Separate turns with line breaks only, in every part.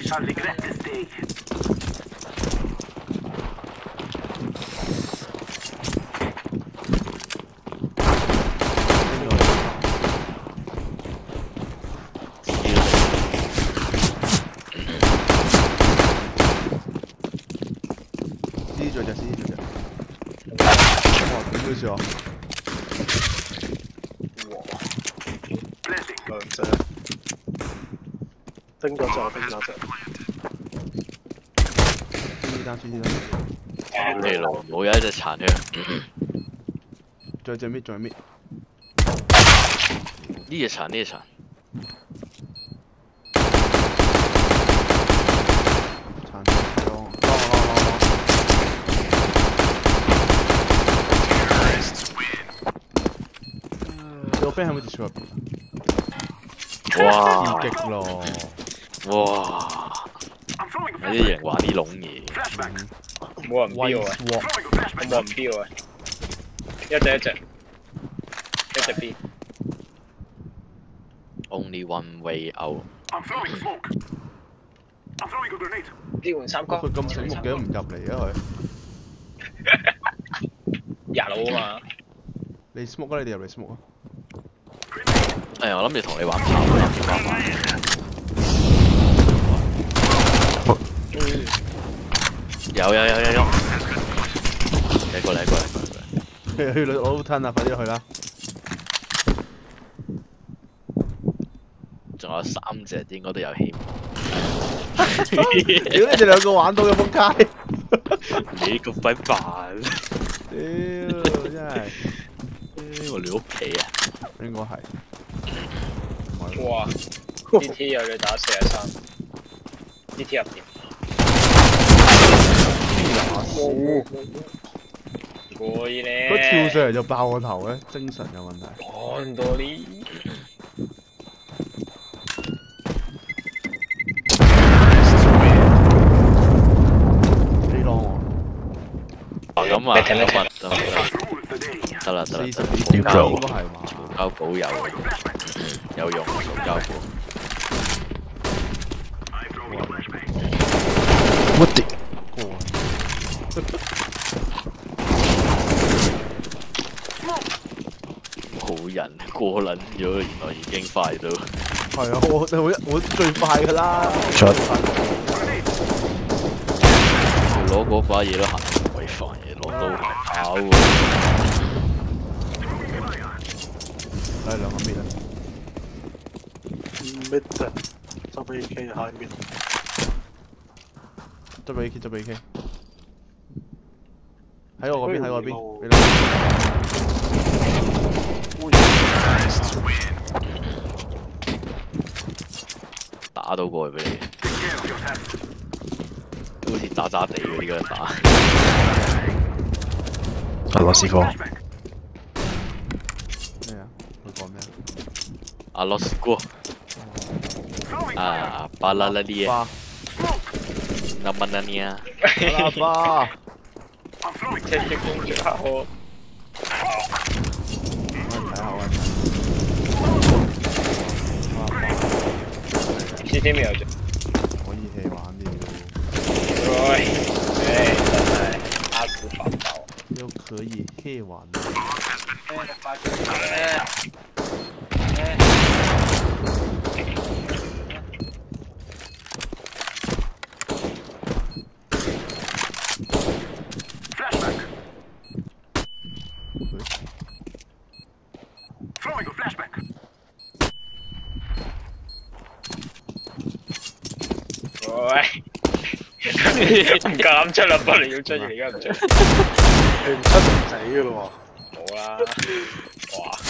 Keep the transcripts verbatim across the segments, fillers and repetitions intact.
C 着隻 C 着隻，哇！點都笑啊！
兩隻，叮咗隻，叮咗隻。
C 單 C 單。
地牢冇有一隻殘香。
再隻搣，再搣。
呢隻殘，呢隻殘。 個 friend 喺冇跌出入邊？哇！刺激咯！ 哇！有啲人玩啲籠嘢，
冇人標啊！我冇人標啊！一隻一隻，一隻 B。
Only one way out。
標完三哥。
佢咁醒目嘅都唔入嚟啊佢！
廿佬啊嘛！
你 smoke 啊！你哋入嚟 smoke 啊！
哎呀，我諗住同你玩跑嘅，點玩玩？有有有有有，你過嚟過嚟過嚟過嚟！
去攞吞啊！快啲去啦！
仲有三隻應該都有希望。
屌你哋兩個玩到嘅仆街！
你個鬼扮！
屌真係！
我你屋企啊？
應該係。
哇 ！D T 又要打四十三 ，D T 入邊。可以咧。
佢跳上嚟就爆我頭咧，精神有問題。
看到呢。
飛浪喎。
啊咁啊，咁啊，得得啦得啦得啦，
點做？應該係嘛？
膠寶有有用，膠寶。
我的
冇人過撚咗，原來已經快到。
係啊，我我我最快㗎啦。
出。攞嗰把嘢都行得鬼快嘅，攞刀跑喎。
嚟兩個 mid 啊
mid 啊，執 A K 喺 mid。
執 A K 執 A K。喺我嗰邊喺我嗰邊。
打到過去俾你。 好似渣渣地嘅呢個打。
阿羅斯科。
咩啊？佢講咩啊？
阿羅斯哥。啊，巴拉拉啲嘢。那麼那尼啊。
巴拉巴。
這隻公主好。
我睇下我睇。
C T 未有啫。
可以 hea 玩啲。
喂，哎，真係阿古發爆，
又可以 hea 玩。
喂。 唔夠膽出啦，不你要出，而家唔出。
你唔出就唔死噶咯喎。
冇啦，哇！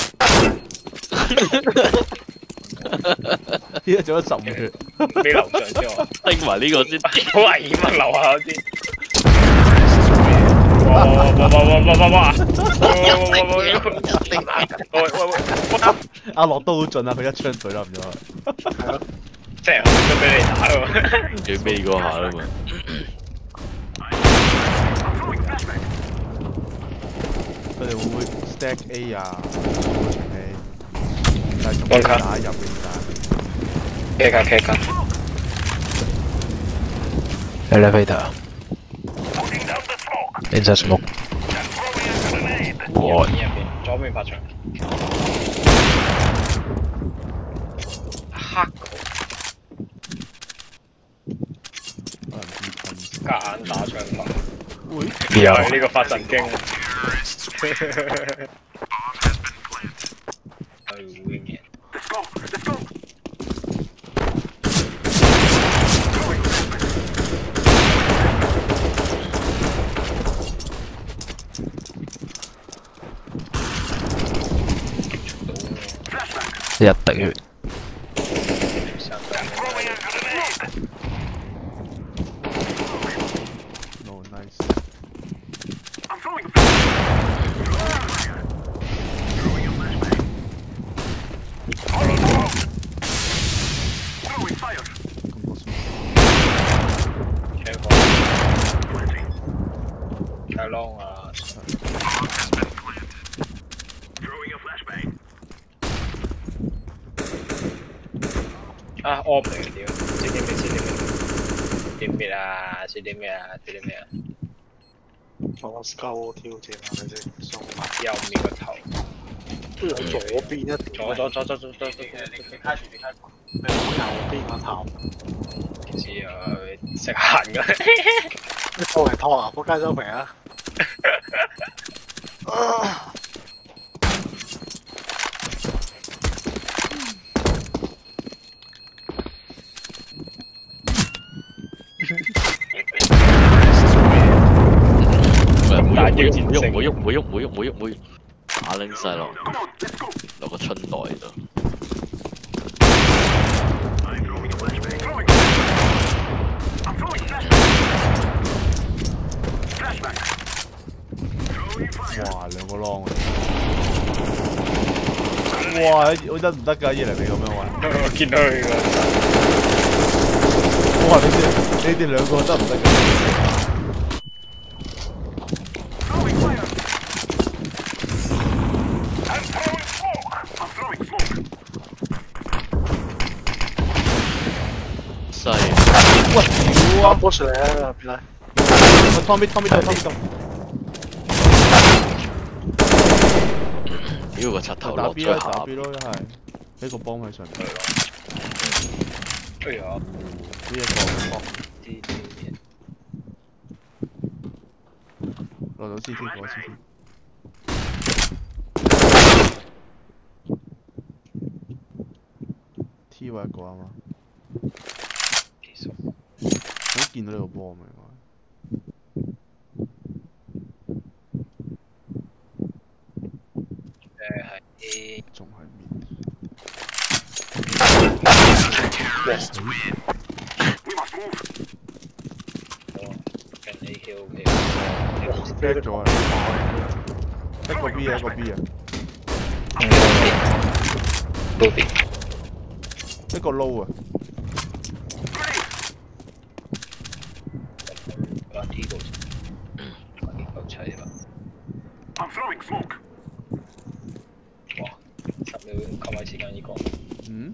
依家做咗十血，
俾樓上先喎。
拎埋呢個先，
好危險啊！樓下嗰啲。哇哇哇哇哇哇哇！喂喂喂！
阿樂都好盡啊，佢一槍懟冧咗佢。
係咯。
即係都俾你打喎，
最尾嗰下啦嘛。
佢哋會唔會 stack A 啊？誒，繼續打入邊打。
K 卡 K 卡。
Elevator. Inside smoke.
我入邊，左邊發場。黑夾硬打槍法。會。又係呢個發神經。
一滴血。
No nice。
太 long 啊！啊 ，op 嚟嘅屌，知啲咩？知啲咩？點咩啊？知啲咩啊？知啲咩啊？
我 scout 挑戰下你先，送埋
右面個頭，
都喺左邊一點。
左左左左左左左，
你開住，你開住。你右邊個頭。
唔知啊，識行嘅。
你拖嚟拖啊！仆街收皮啊！啊！
唔會喐，唔會喐，唔會喐，唔會喐，唔會喐，唔會喐，唔會喐，打拎晒落落個春袋度。
哇，兩個浪啊！哇，好得唔得㗎？伊嚟你咁樣玩？
我見到佢㗎。
哇！你哋你哋兩個得唔得㗎？
犀！
哇！屌啊！
波出嚟啊！邊嚟？
我湯邊湯邊度湯邊度。
屌個柒頭
打
落
B
咗
咯，打 B
下。
咯，一係呢個幫喺上面。
哎呀！
呢一個幫。
啲啲嘢。
落到 C T 過 C T。T 位一個啊嘛。
其實
我見到呢個波咪應該。
誒係
仲係面。
跟 A K O K。
back 咗啊！一個 B 啊，一個 B 啊。
Low B。
一個 low 啊。
把 T 度，把 T 夠齊啦。哇！十秒購買時間呢個。
嗯？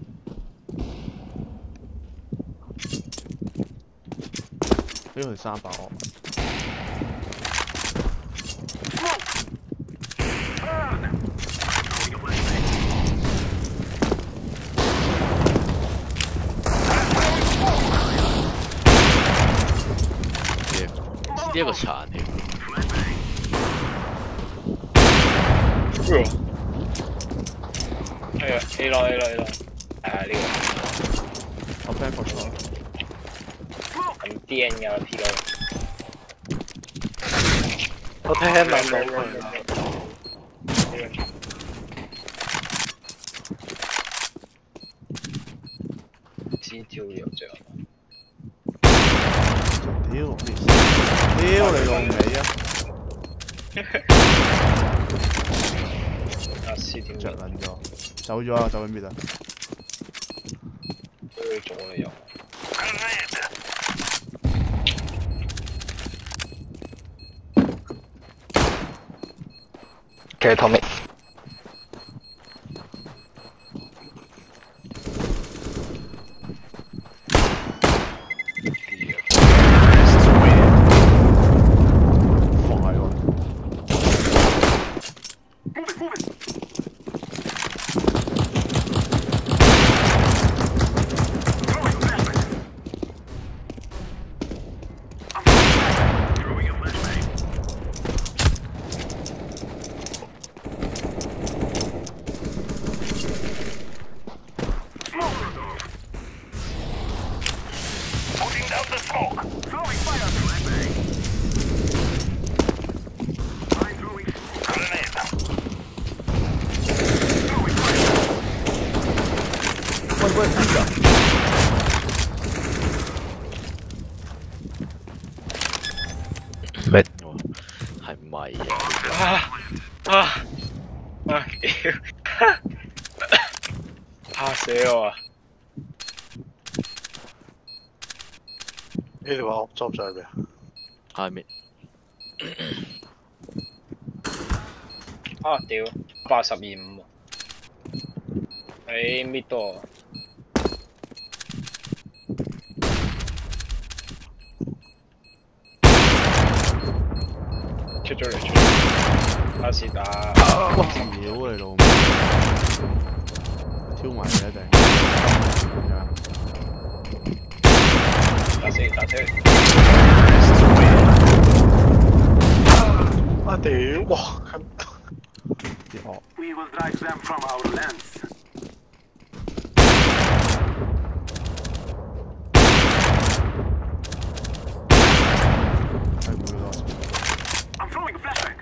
呢個係三百惡。
呢一個殘添。
哎呀 ，A 咯 A 咯 A 咯，係啊呢個。
我 plan 過咗。
咁 D N 㗎 P 咯。
我聽兩到佢啦。
知招有着。
屌！屌你老味啊！
啊 C 點
着撚咗，走咗啊！走緊邊啊？
去咗你又。
嘅 Tommy。
喂，呢個
咩？
係咪
啊啊啊！屌！嚇死我啊！
呢條話我執咗喺邊啊？
係咪？
啊屌！八十二五喺 mid 度。出咗嚟出嚟，打是打。
哇！屌你老味，挑埋你一定。
打死打死。
啊屌！哇！
跌惡。
We will drive them from our lands. I'm throwing a flashbang.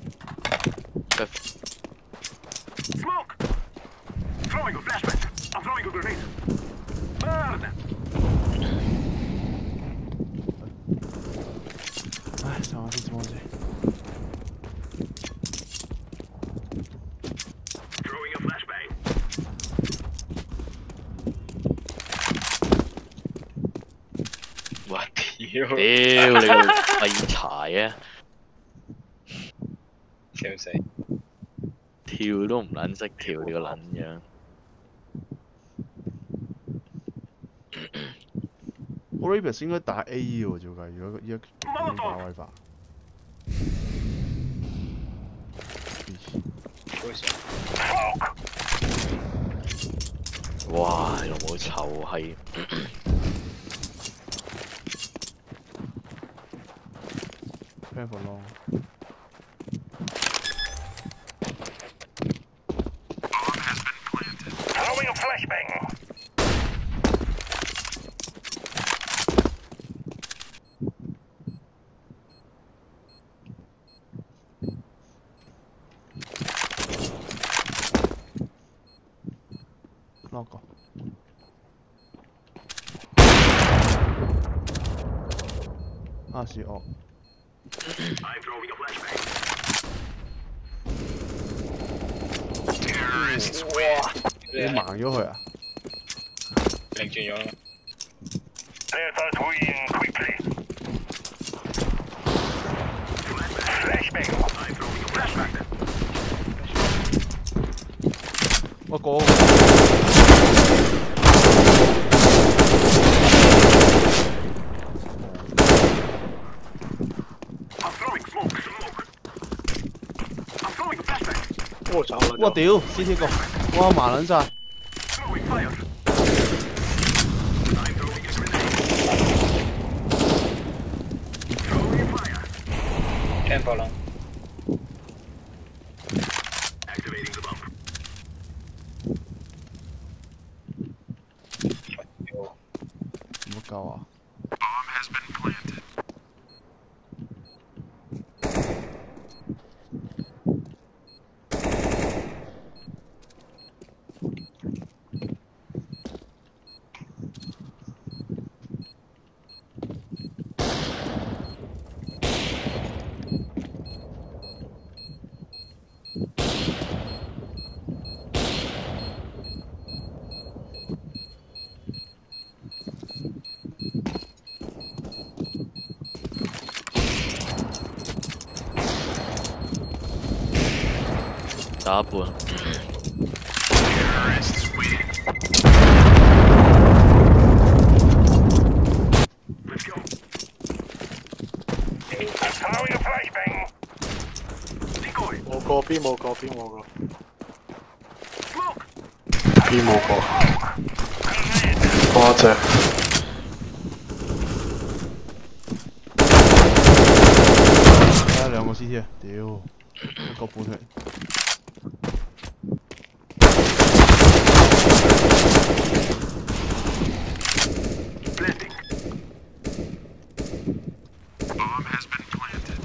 Smoke! Throwing a flashbang. I'm throwing a grenade. Burn!
唉，等我先，等我先。
Throwing a flashbang.
哇！
屌！
屌你個廢柴啊！
笑死！
跳都唔撚識跳，你個撚樣。
我 Rabus 應該打 A 喎，照計，如果依家打威霸。
哇！你老母臭閪！
Plan for long。
Throwing a flashbang.
Knock 個。啊是惡。
I'm throwing a flashbang.
哇！
你盲咗佢啊？
擰轉咗啦。
Let us win quickly. Flashbang. I'm throwing a flashbang.
我過。
I'm throwing smoke. Smoke. I'm throwing a flashbang.
我走啦！
哇屌 ！C T 個，哇麻撚晒。
Throwing fire. I'm throwing a grenade. Throwing fire.
Camp 啦。
Activating the bump.
唔好夠啊！
Bomb has been planted.
打一半。
Terrorists win. Let's go. Throwing a flashbang. Decoy.
冇過邊冇過邊冇過，
Smoke.
邊冇過。多謝。
睇下兩個 C T 啊！屌，一個半血。
Planting. Bomb has been planted.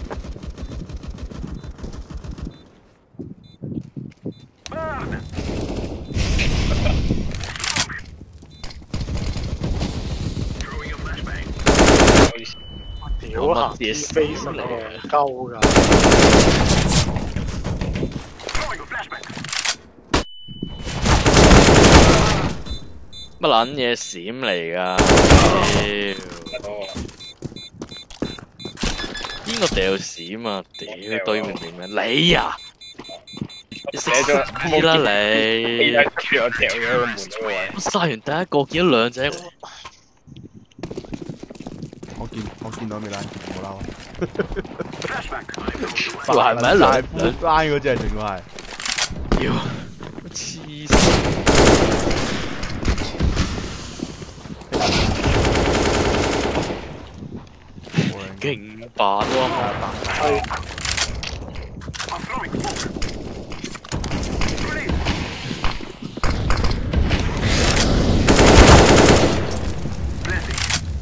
Burn.
屌行
嘢
啲飛神
嚟
嚟鳩㗎。
Throwing a flashbang.
乜撚嘢閃嚟㗎？屌！邊個掉閃啊？屌對面點咩？你啊！你食屎啦你！
你喺出邊我掉咗個門嗰個位。
我殺完第一個，見到兩隻。
我見我見到未拉，冇嬲啊！
Flashbang.
哇係咪一兩兩
拉嗰只仲要係？
屌！黐線！勁霸喎！
係
I'm throwing smoke. Grenade. Blessing.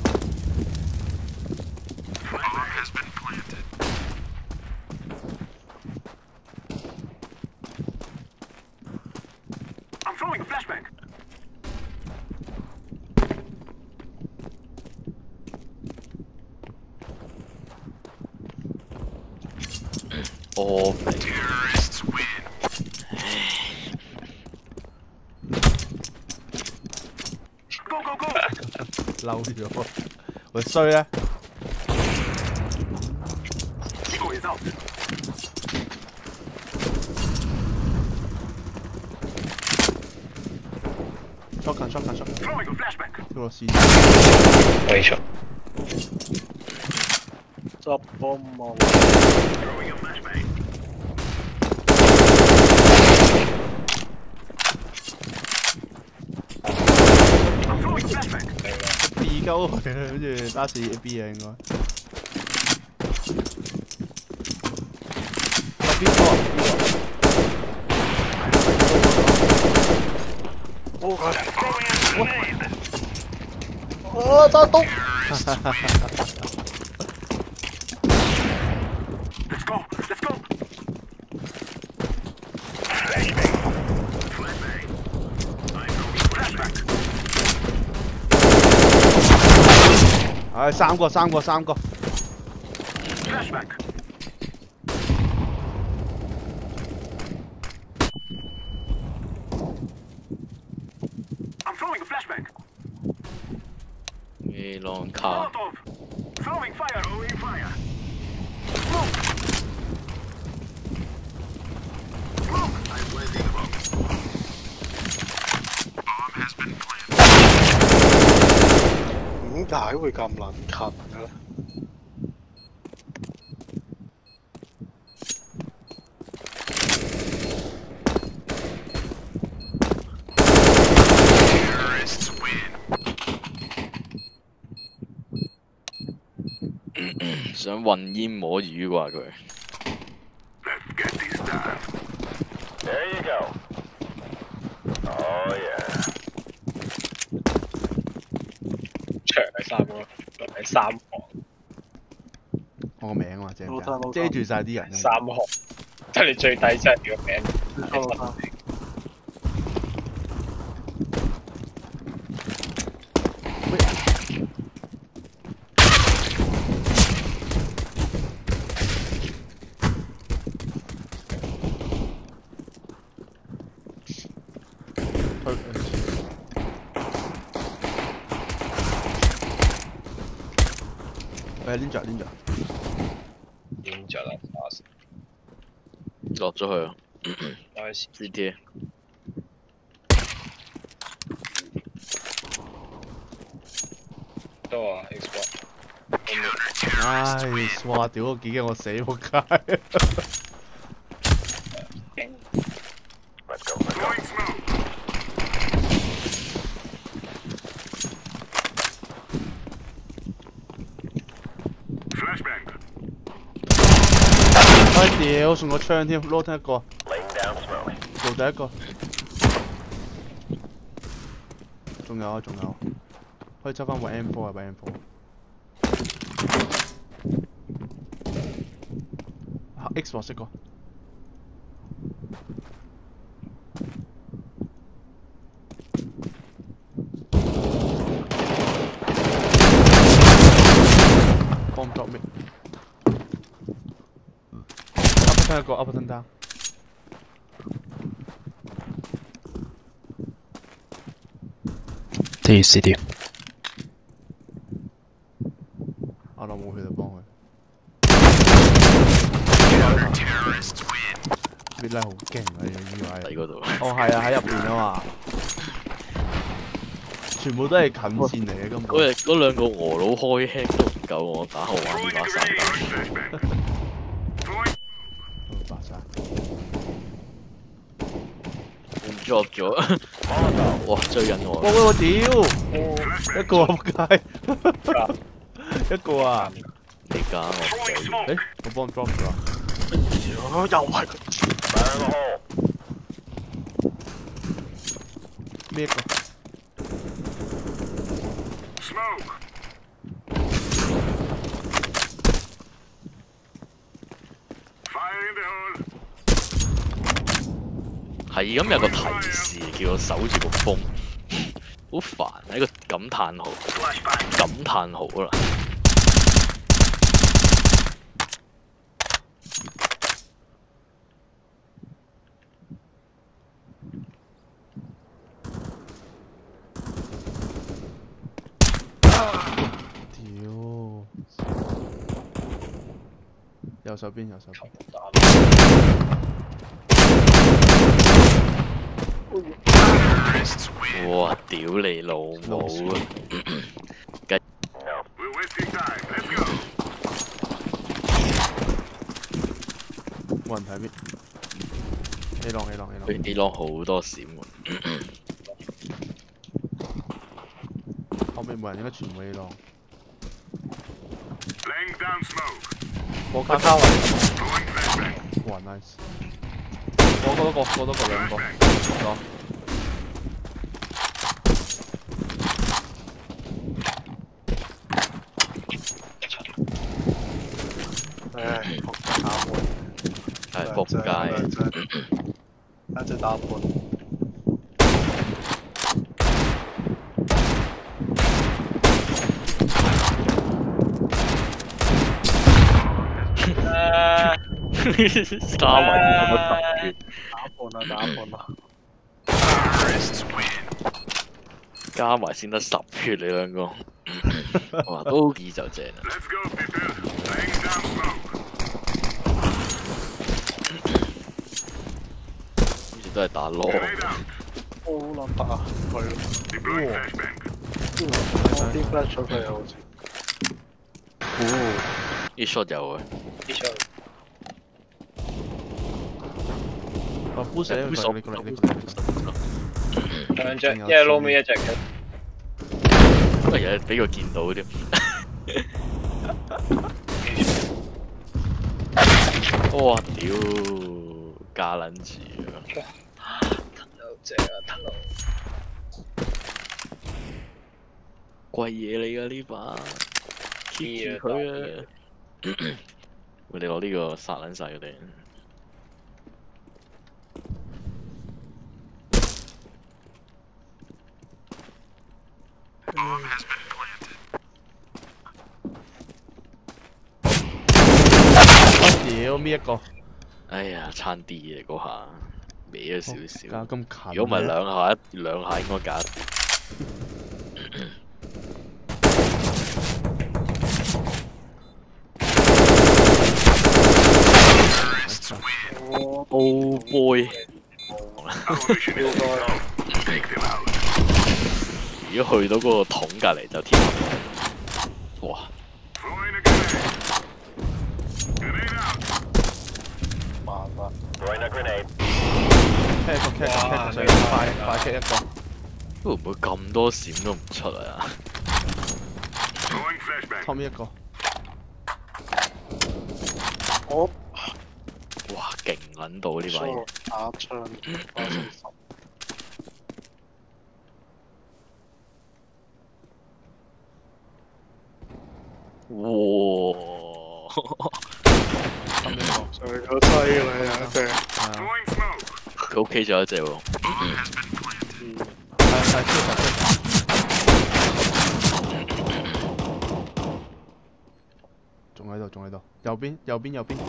Bomb has been planted. I'm throwing a flashbang.
Oh,
Terrorists win. ，Go go go！
嬲咗，我衰咧。
結果也到。
shotgun shotgun shotgun，
Throwing a flashbang.
叫我試。
冇錯。
執波冇。
Throwing a flashbang. I'm throwing a flashbang.
B 鳩佢，好似打死 A B 啊應該。有邊個？
我靠！
Throwing a grenade.
我打到。 Let's
go, let's go. Flashbang. Flashbang. I'm throwing flashbang.
唉，三個三個三個。
Flashbang. I'm throwing a flashbang.
你浪卡。
Molotov. Throwing fire. Throwing fire. Smoke. Smoke. I'm planting a bomb. Bomb has been planted.
點解會咁撚近嘅咧？
Terrorists win.
想混煙摸魚啩佢。
Let's get this done. There you go. Oh yeah.
長係三個，長係三行，
我個名啊，遮唔遮？
老闆
遮住晒啲人。
三行，即係你最低即係你個名。
老闆
誒，Ninja Ninja，
已經着啦，
落咗去啊
開始
！C T。
多啊 ，Xbox。
唉，哇！屌，幾驚我死仆街。
Let's go. Throwing smoke. Flashbang.
唉屌，送個槍添，攞聽一個，
Laying down smoke.
做第一個。仲有啊，仲有，可以執翻部 M 四啊，部 M 四。Xbox 一個。放 drop mid。Up turn 一個 ，up turn down。
D C D。
阿樂冇血就幫佢。mid 拉好勁啊！呢個 E Y。
喺嗰度。
哦，係啊，喺入邊啊嘛。全部都係近線嚟嘅根本。
嗰日嗰兩個俄佬開輕都唔夠我打後玩呢把散彈。
白晒。
唔 drop 咗。哇！追緊我。
喂喂我屌！一個仆街。一個啊！
你加我死。
誒，我幫 drop 咗。
又係佢。
咩一個？
Smoke. Fire in the hole.
係咁有個提示叫我守住個風，好煩，喺個感嘆號，感嘆號啦。
右手邊，右手邊。
哇！屌你老母啊！繼
We're wasting time. Let's go.
冇人睇邊 ？A 浪 A 浪 A 浪。
佢 A 浪好多閃喎。
後面冇人，應該全部 A 浪。
Laying down smoke.
我卡卡位。哇 nice！ 過多個，過多個兩個，攞。
唉，打門。
係仆街。
一隻打門。
三圍咁樣揼血，
打半啦，打半啦。
加埋先得十血你兩個，哇都易就正啦。
Let's go, people. Laying down smoke.
好似都係打 low。
Grenade out.
好撚得啊！佢咯。
Deploying flashbang.
我啲 flash 咗佢啊，好似。
哦，
呢 shot 有啊，
啲出。
我 push 你過嚟，你過嚟，你過嚟。
兩隻，一係撈尾一隻嘅。
不過有俾佢見到添。哇！屌，加撚住啊！
騰流正啊，騰流。
貴嘢嚟㗎呢把 ，keep 住佢啊！我哋攞呢個殺撚晒佢哋。
屌搣一個，
哎呀，差啲嘅嗰下，歪咗少少。
搞咁近。
如果唔係兩下一兩下應該搞得掂。Oh boy！ 如果去到嗰個桶隔離就天后。哇！
Throwing a grenade. Grenade out.
慢慢。
Throwing a grenade.
K 一個 K 一個 K 一個，快快 K 一個。
會唔會咁多閃都唔出啊
Throwing flashbang.
Tommy 一個。
我
哇！勁撚到呢把嘢。
打槍，打成十。
哇！
最好犀利啊！正。
Throwing smoke.
佢 OK 咗一隻喎。
係係超係超。 喺度，仲喺度。右邊，右邊，右邊。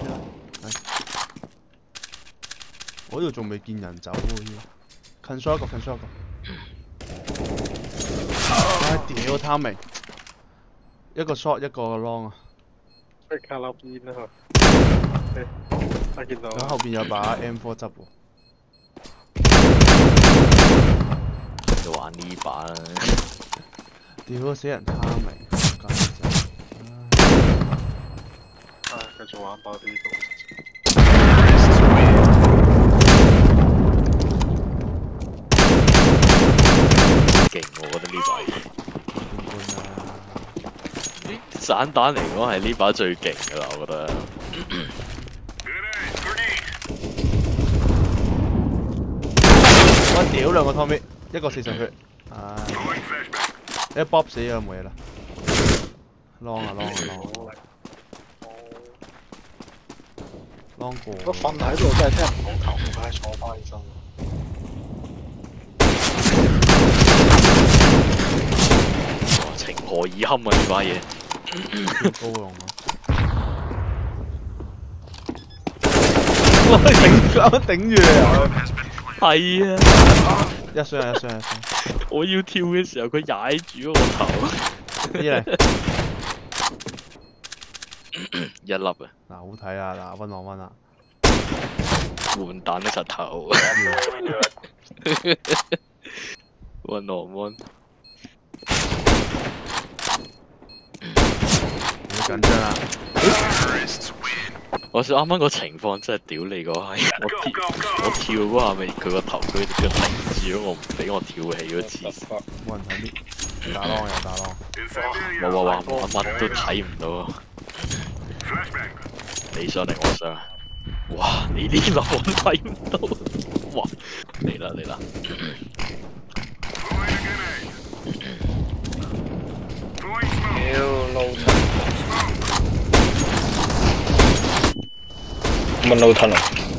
我呢度仲未見人走喎，近疏一個，近疏一個。唉，屌他明，一個 short 一個 long 啊！
佢卡落邊啊！我見到。
佢後邊有把 M 四執喎。
就玩呢把啦。
屌死人他明，
唉，繼續玩爆呢度。
勁我覺得呢把嘢。散彈嚟講係呢把最勁㗎啦，我覺得。
我屌兩個 Tommy， 一個四十血，唉，一 Bob 死咗冇嘢啦。Long 啊 Long 啊 Long。Long 過。
我瞓喺度真係聽唔到頭，唉，坐翻起身。
情何以堪啊！呢把嘢。
高龍啊！我頂我頂住啊！
係啊！
一雙一雙一雙。
我要跳嘅時候，佢踩住我個頭。
一嚟。
一粒啊！
嗱，好睇啊！嗱，溫浪溫啊！
換彈一柒頭。溫浪溫。
好緊張啊！
我想啱啱個情況真係屌你嗰下，我跳我跳嗰下咪佢個頭佢佢停住咗我，唔俾我跳起嗰次。
冇人睇啲，打浪又打浪。
冇冇話乜乜都睇唔到。你上嚟我上，哇！你呢流我睇唔到，哇！嚟啦嚟啦！
屌撈親！乜撈親啊？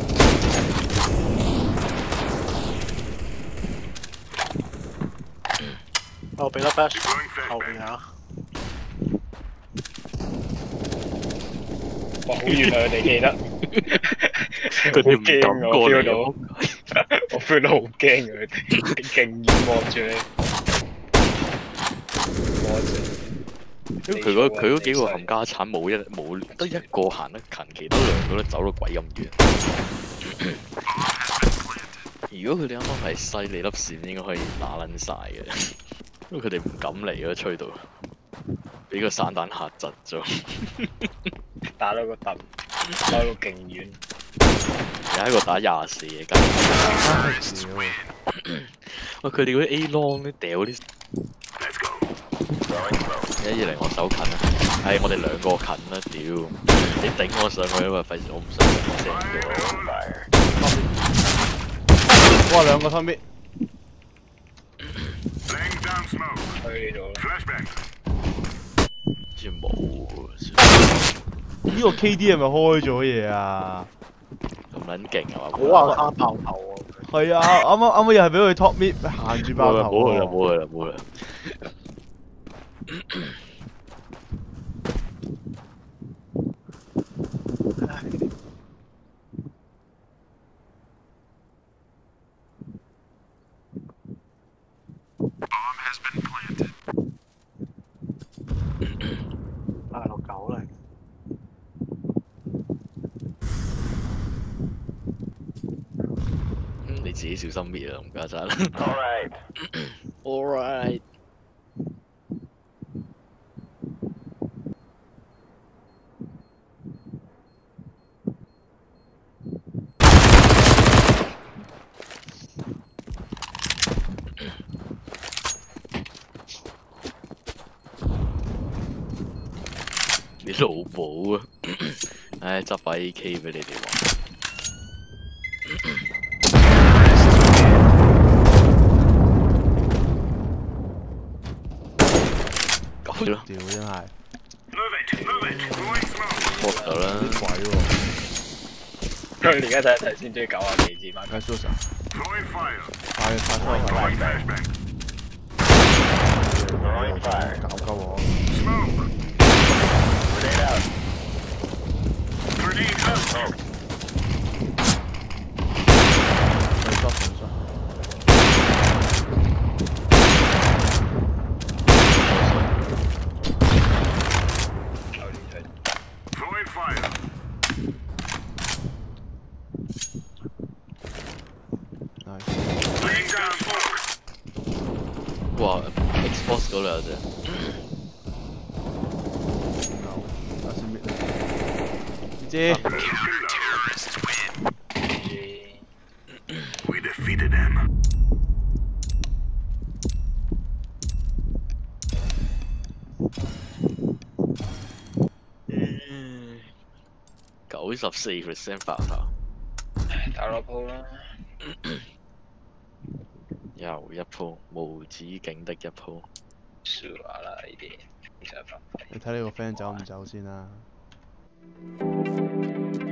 我俾粒 flash 後邊啊！
哇！好遠啊！佢哋記得，
佢哋唔敢過嚟。
我 feel 到好驚啊！佢哋勁遠望住你。
因為佢嗰佢嗰幾個冚家產冇一冇得一個行得近，其他兩個都走到鬼咁遠。如果佢哋啱啱係犀利粒線，應該可以打撚晒嘅。因為佢哋唔敢嚟咯，吹到俾個散彈嚇窒咗。
打到個突，打到勁遠。
有一個打廿四嘅，梗係。喂，佢哋嗰啲 A long 咧掉啲。一二零我手近啊，係我哋兩個近啦，屌！你頂我上去啊嘛，費事我唔想成聲嘅。
哇，兩個分別。
去咗。
好似冇。
呢個 K D 係咪開咗嘢啊？
咁撚勁啊嘛！
好啊，卡爆頭啊！
係啊，啱啱啱啱又係俾佢 top mid 限住爆頭。
冇去啦，冇去啦，冇去啦。
大陸狗嚟。
你自己小心啲啊，唔該晒啦。All right, all right。你老母啊！唉，執把 A K 俾你哋玩。屌咯！
屌真係。
搏就啦。
鬼喎！
佢而家睇一睇先，中意九啊幾字嘛？
梗係 Susan。快快快快！搞鳩我。 很刷很刷。
Throwing fire.
Nice。
Laying down smoke.
哇 ，Xbox 嗰兩隻。
No， 但是 mid 咧。姐。
We defeated them.
九十四 percent 爆頭，
打落鋪啦。
又一鋪無止境的一鋪。
輸話啦呢啲，其實發揮。
你睇你個 friend 走唔走先啦？